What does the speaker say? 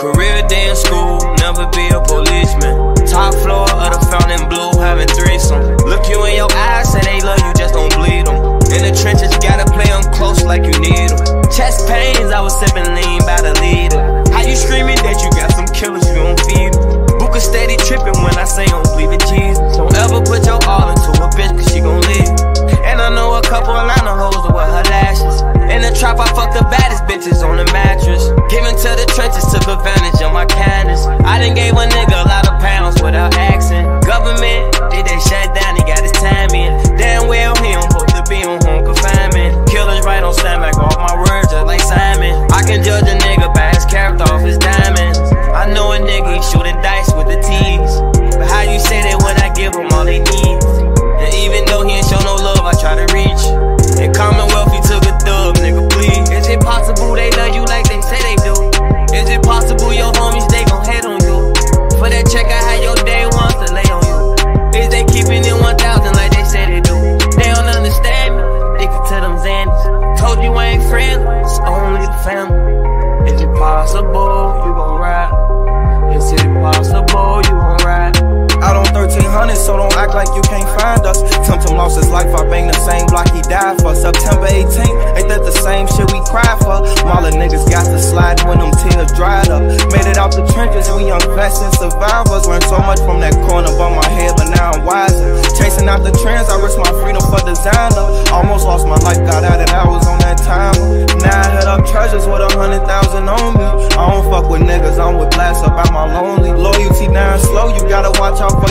Career day in school, never be a policeman. Top floor of the Fountain Blue, having threesome. Look you in your eyes, say they love you, just don't bleed them. In the trenches, gotta play them close like you need them. Chest pains, I was sipping lean by the leader. How you screaming that you got some killers, you don't feed them. Book a steady tripping when I say don't believe in Jesus. Don't ever put your all into a bitch, cause she gon' leave. And I know a couple Atlanta hoes with her lashes. In the trap, I fuck the baddest bitches on the mattress. Giving to the trenches, took advantage of my kindness. I done gave a nigga a lot of pounds without asking. Government, did they shut down, he got his time in. Damn well, he don't supposed to be on home confinement. Killers right on stand back off my words just like Simon. I can judge a nigga by his character off his diamonds. I know a nigga, he shooting dice with the T's. But how you say that when I give him all they need? And even though he ain't show no love, I try to reach. In Commonwealth, he took a dub, nigga, please. Is it possible they love you like they say they do? Is it possible your homies, they gon' hate on you? For that check, I had your day ones to lay on you. Is they keeping it 1,000 like they say they do? They don't understand me, addicted to them Xannies. Told you I ain't friendly, it's only the family. Is it possible you gon' ride? Is it possible you gon' ride? Out on 1300, so don't act like you can't find us. Tum lost his life, I bang the same block he died for. September 18th, ain't that the same shit we cried for? Mala niggas got to slide when them tears dried up. Made it out the trenches, we young vets and survivors. Learned so much from that corner above my head, but now I'm wiser. Chasing out the trends, I risked my freedom for designer. Almost lost my life, got out and I was on that timer. Now I hit up treasures with 100,000 on me. I don't fuck with niggas, I'm with blast about my lonely. Loyalty now slow, you gotta watch out